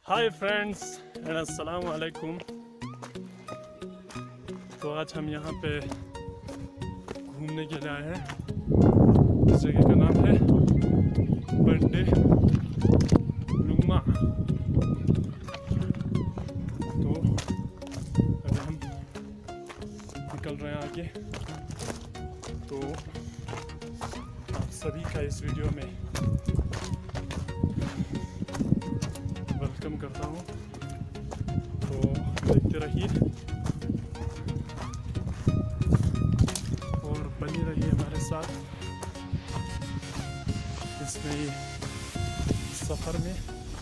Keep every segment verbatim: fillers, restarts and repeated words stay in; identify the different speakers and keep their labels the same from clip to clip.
Speaker 1: Hi friends and अस्सलाम वालेकुम। तो आज हम यहाँ पे घूमने के लिए आए हैं। इस जगह का नाम है बंडे लुंगमा। तो अभी हम निकल रहे हैं आगे। तो आप सभी का इस वीडियो में वेलकम करता हूँ। तो देखते रहिए और बनी रहिए हमारे साथ इसमें सफ़र में।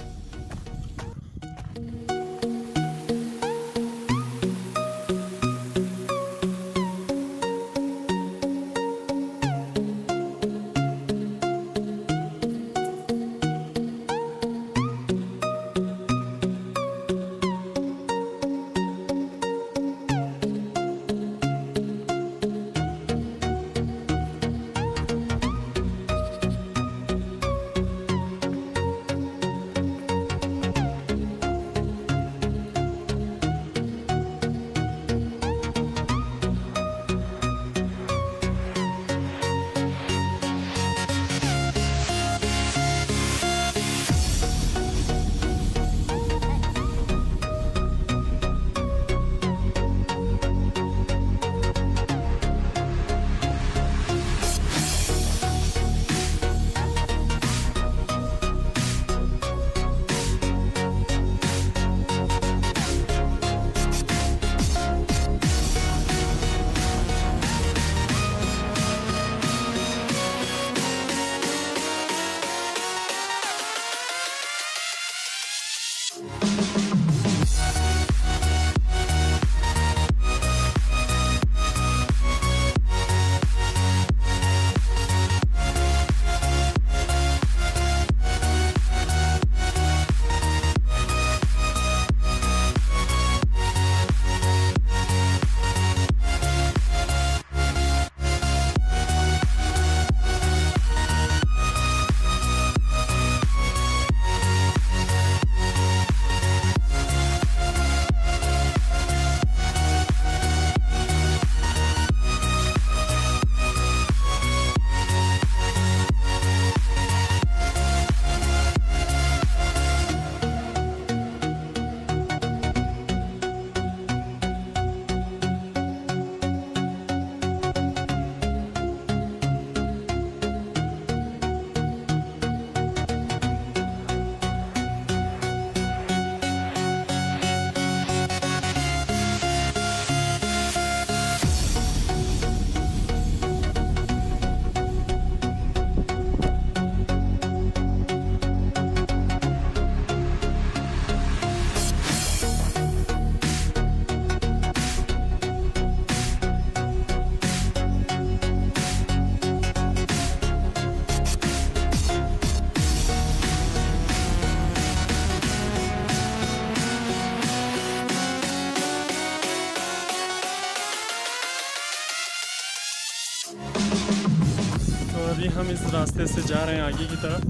Speaker 1: अभी हम इस रास्ते से जा रहे हैं आगे की तरफ।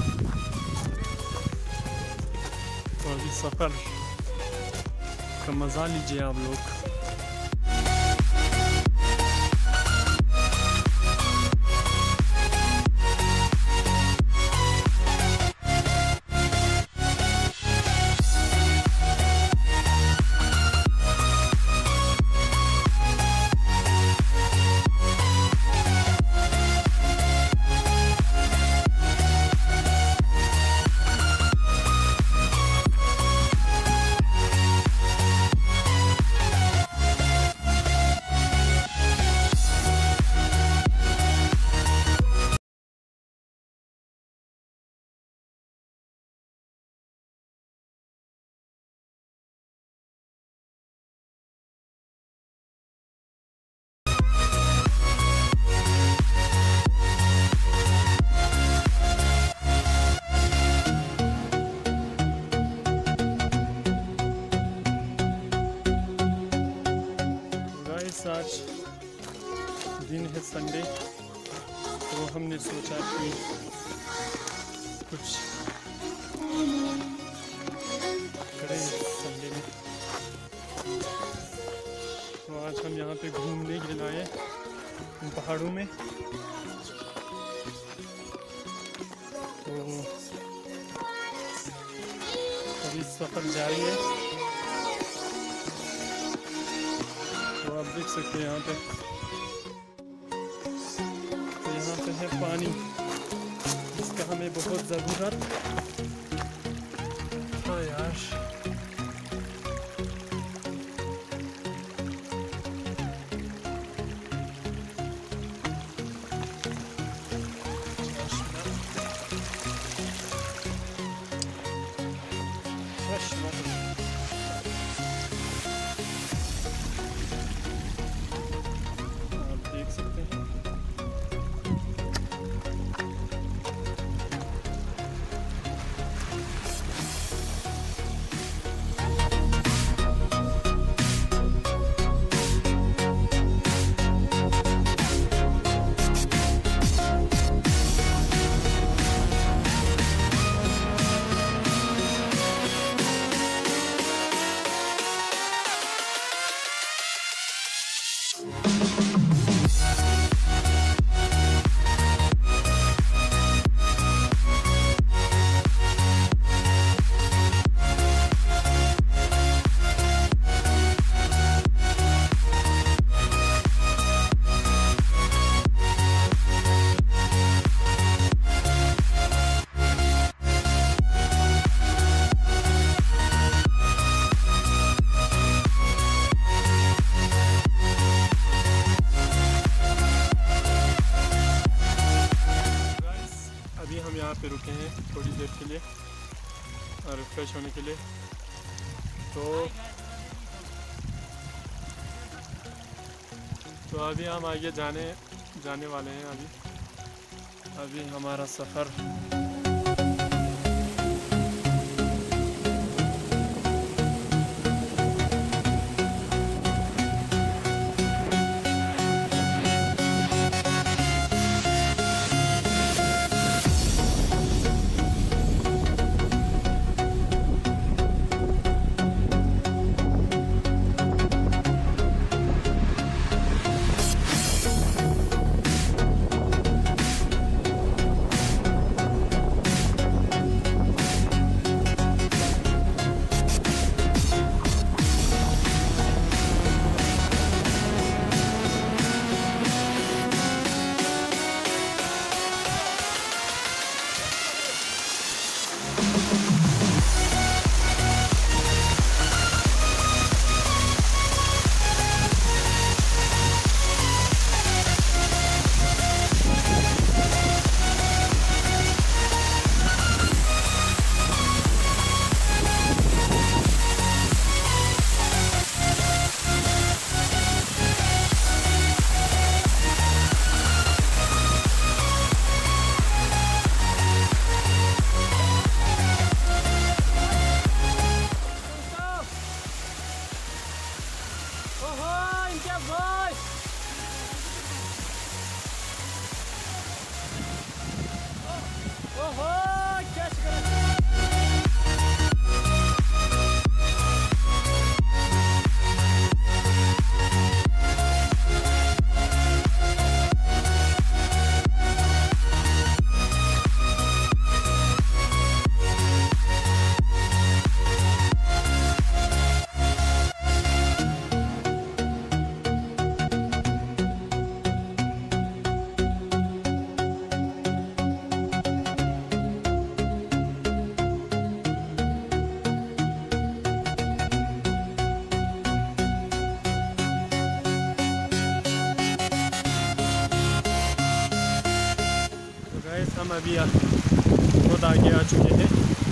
Speaker 1: तो अभी सफ़र का मज़ा लीजिए आप लोग। आज दिन है संडे, तो हमने सोचा कि कुछ करें संडे में। तो आज हम यहाँ पे घूमने के लिए आए पहाड़ों में। तो अभी सफ़र जारी है। तो आप देख सकते हैं यहाँ पे, तो यहाँ पे है पानी जिसका हमें बहुत ज़रूरत है यार। आप देख सकते हैं पे रुके हैं थोड़ी देर के लिए और फ्रेश होने के लिए। तो तो अभी हम आगे जाने जाने वाले हैं। अभी अभी हमारा सफ़र हम अभी बहुत आगे आ चुके हैं।